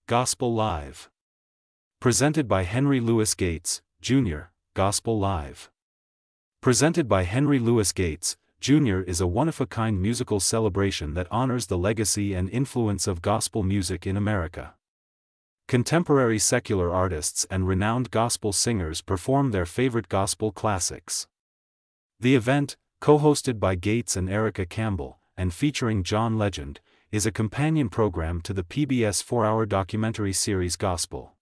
Gospel Live. Presented by Henry Louis Gates, Jr., Gospel Live. Presented by Henry Louis Gates, Jr. is a one-of-a-kind musical celebration that honors the legacy and influence of gospel music in America. Contemporary secular artists and renowned gospel singers perform their favorite gospel classics. The event, co-hosted by Gates and Erica Campbell, and featuring John Legend, is a companion program to the PBS 4-hour documentary series Gospel.